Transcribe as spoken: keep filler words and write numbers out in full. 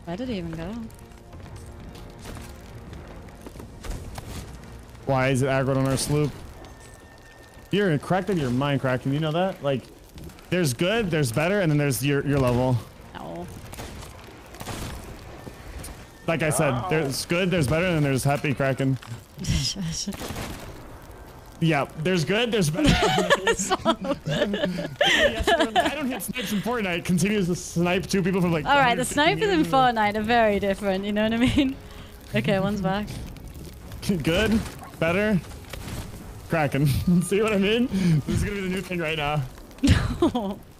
Where did he even go? Why is it aggroed on our sloop? You're cracked out of your mind, Kraken. You know that? Like, there's good, there's better, and then there's your your level. No. Like I said, there's good, there's better, and then there's happy, Kraken. Yeah, there's good, there's better. Yes, I don't hit snipes in Fortnite. Continues to snipe two people from like. All right, the snipers in Fortnite are very different. You know what I mean? Okay, one's back. Good, better, Kraken. See what I mean? This is gonna be the new thing right now. No.